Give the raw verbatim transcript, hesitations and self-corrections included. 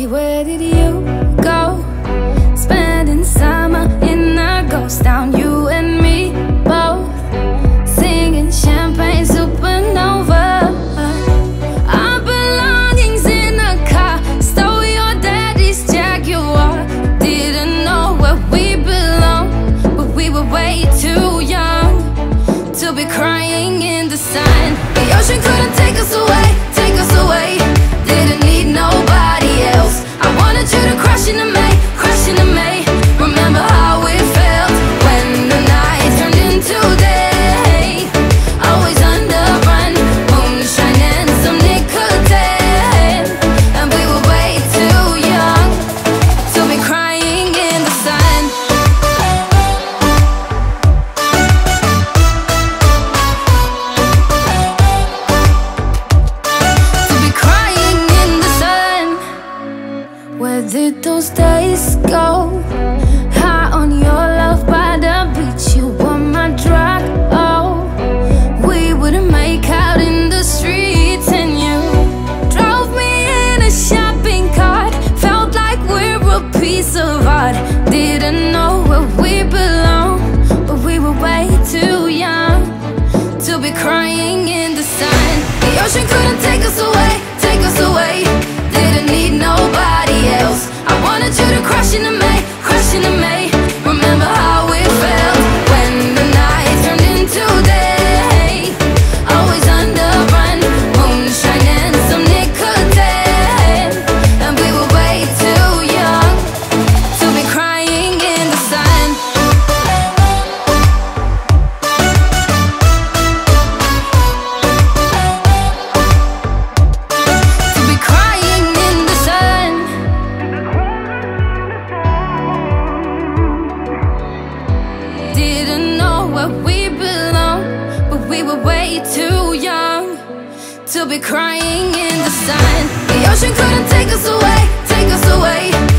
Baby, where did you go? Spending summer in a ghost town, you and me both, singing champagne supernova. Our belongings in a car, stole your daddy's Jaguar. Didn't know where we belong, but we were way too young to be crying in the sun. The ocean couldn't take us away, take us away. Didn't need nobody else. I wanted you to crash into me, crash into me. Remember how it felt when the night turned into day. Always on the run, moonshine and some nicotine. And we were way too young to be crying in the sun. To be crying in the sun. Where did those days go? High on your love by the beach, you were my drug. Oh, we wouldn't make out in the streets, and you drove me in a shopping cart. Felt like we're a piece of art. Didn't know where we belong, but we were way too young to be crying in the sun. The ocean couldn't take us away, take us away. Didn't need nobody else. I wanted you to crash into me, crash into me. Remember how it felt when the night turned into day. Always on the run, moonshine and some nicotine. And we were way too young to be crying in the sun. To be crying in the sun. Didn't know where we belong, but we were way too young to be crying in the sun. The ocean couldn't take us away, take us away.